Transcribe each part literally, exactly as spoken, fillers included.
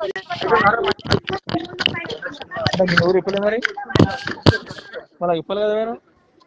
ఎవరు ఇప్పలే మరి మళ్ళీ ఇప్పలే కదా మీరు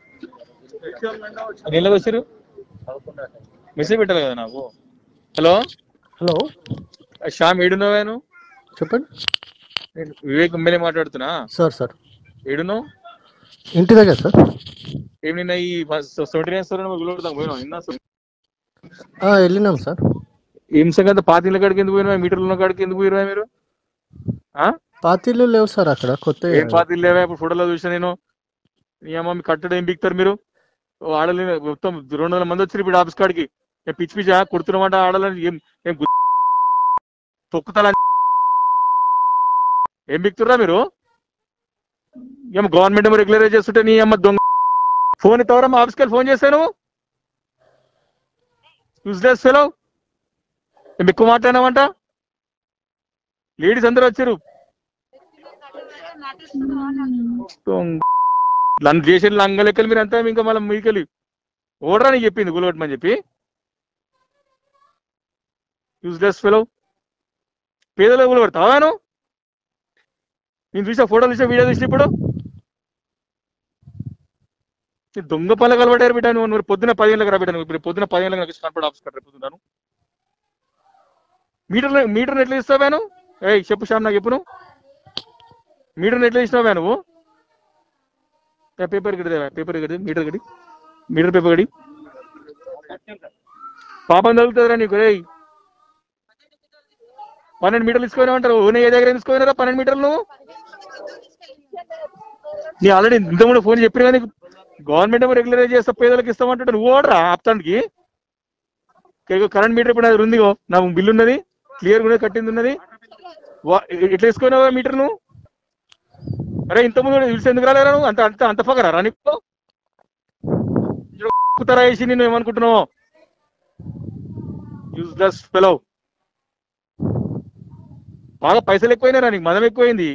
ఎన్ని వచ్చారు మెసేజ్ పెట్టాలి కదా నాకు. హలో హలో శ్యామ్ ఏడున్నావు? చెప్పండి. నేను వివేక్ ఎమ్మెల్యే మాట్లాడుతున్నా సార్ సార్ ఏడున్నావు? ఇంటి దగ్గర సార్. ఏమి నిన్న ఈ సెవెంటీ నైన్ సార్ గులవుతాం పోయినా నిన్న వెళ్ళినాం సార్. ఏం సంగతి పాతిళ్ళ కాడికి ఎందుకు పోయినా మీటర్లు ఉన్న కాడికి ఎందుకు పోయినా మీరు? పాతీళ్ళు లేవు సార్ అక్కడ కొత్త. ఏం పాతిళ్ళు లేవా? ఇప్పుడు ఫోటోలో చూసా నేను. మీ అమ్మ మీ కట్టడం ఏం బిక్తారు మీరు? ఆడలే మొత్తం రెండు వందల మంది వచ్చారు ఇప్పుడు ఆఫీస్ కాడికి. నేను పిచ్చి పిచ్చా కుడుతున్నమాట ఆడాలని ఏం ఏం తొక్కుతా ఏం బిక్తుర్రా మీరు? ఏమో గవర్నమెంట్ ఏమో రెగ్యులరైజ్ చేస్తుంటే నీ అమ్మ దొంగ ఫోన్ ఎత్తవరా? మా ఆఫీస్కి వెళ్ళి ఫోన్ చేశాను. యూజ్లెస్ ఫెలో మేము ఎక్కువ మాట్లాడినామంట. లేడీస్ అందరూ వచ్చారు. నన్ను చేసే లంగ లెక్కలు మీరు అంతా ఇంకా మళ్ళీ మీకెళ్ళి ఓడరా నీకు చెప్పింది గులగొట్టమని చెప్పి. యూజ్లెస్ ఫెలో పేదలో గులగొడతావాను? నేను చూసా ఫోటోలు చూసా వీడియో చూసి ఇప్పుడు దొంగ పనులు కలబడ్డారు బిడ్డ. నువ్వు మరి పొద్దున పది గంటలకు రా బిడ్డ. నువ్వు ఇప్పుడు పొద్దున పది గంటలకు నాకు కనపడ ఆఫీస్ కట్ట పొద్దున్నాను. మీటర్ మీటర్ ఎట్లా ఇస్తావాను? ఏ చెప్పు శ్యామ్ నాకు చెప్పు. నువ్వు మీటర్ ఎట్లా ఇస్తావా నువ్వు? పేపర్ గడి పేపర్ గడి మీటర్ గడి మీటర్ పేపర్ గడి పాపం తగులుతుందిరా నీకు. రే పన్నెండు మీటర్లు తీసుకోమంటారు. ఏ దగ్గర తీసుకోయినారా పన్నెండు మీటర్లు? నువ్వు నీ ఆల్రెడీ ఇంతకుముందు ఫోన్ చెప్పిన కానీ గవర్నమెంట్ ఏమో రెగ్యులరైజ్ చేస్తా పేదలకు ఇస్తామంటే నువ్వు ఓడరా ఆప్తానికి. కరెంట్ మీటర్ ఇప్పుడు అది ఉందిగో నా బిల్లు ఉన్నది క్లియర్ ఉన్నది కట్టింది ఉన్నది. ఎట్లా వేసుకోయినావా మీటర్ నువ్వు? అరే ఇంతకుముందు తెలిసి ఎందుకు రాలేరా నువ్వు? అంత అంత అంత పగరా నీకు? కుతరా వేసి నేను ఏమనుకుంటున్నావు? Useless fellow. బాగా పైసలు ఎక్కువైనారా నీకు? మదం ఎక్కువైంది.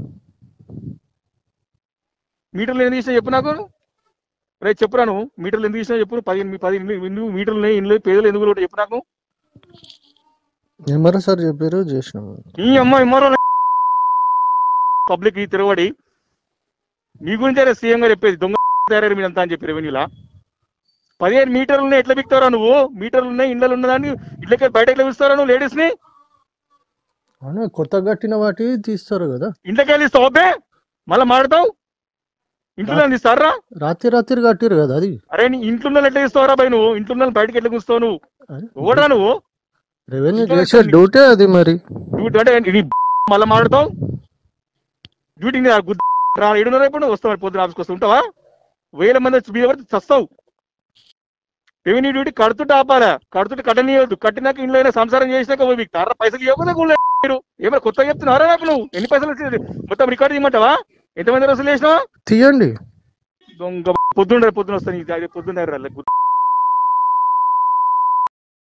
మీటర్లు ఎందుకు ఇచ్చినా చెప్పు నాకు. రైట్ చెప్పురా నువ్వు మీటర్లు ఎందుకు ఇచ్చినా చెప్పు. పది పది నువ్వు మీటర్లు ఉన్నాయి ఇంట్లో పేదలు ఎందుకు కూడా చెప్పు నాకు. ఏమరా సార్ చెప్పారు చేసిన ఈ అమ్మ ఎమ్మరో పబ్లిక్ ఈ తిరగబడి మీ గురించి సీఎం గారు చెప్పేది దొంగ తయారు మీరంతా అని చెప్పి రెవెన్యూలా పదిహేను మీటర్లు ఉన్నాయి ఎట్లా బిక్తారా నువ్వు? మీటర్లు ఉన్నాయి ఇండ్లు ఉన్నదాన్ని ఇళ్ళకి బయట ఎట్లా పిలుస్తారా నువ్వు లేడీస్ ని? కొత్త కట్టిన వాటి తీస్తారు కదా. ఇంట్లోకి వెళ్ళి ఇస్తావు అబ్బే మళ్ళీ మాడతావు. ఇంట్లో తీస్తారా? రాత్రి రాత్రి కట్టిరు కదా అది. అరే నీ ఇంట్లో ఎట్లా ఇస్తావురా బై? నువ్వు ఇంట్లో బయటకి ఎట్లా కూస్తావు నువ్వు? ఓడరా నువ్వు? రెవెన్యూ చేసే డ్యూటీ అది. మరి డ్యూటీ అంటే మళ్ళీ మాడతావు. డ్యూటీ ఏడున్నర ఇప్పుడు వస్తావు పొద్దున ఆఫీస్కి వస్తూ ఉంటావా? వేల మంది వచ్చి మీద పడితే చస్తావు. Revenue duty కడుతుంటే ఆపాలా? కడుతుంటే కట్టనీయవద్దు. కట్టినాక ఇంట్లో అయినా సంసారం చేసినాక మీకు తార పైసలు ఇవ్వకుండా మీరు ఏమైనా కొత్తగా చెప్తున్నారా నాకు? నువ్వు ఎన్ని పైసలు వచ్చి మొత్తం రికార్డు తీయమంటావా? ఎంతమంది వసూలు చేసినావా? తీయండి. దొంగ పొద్దుండ పొద్దున వస్తాను పొద్దున్న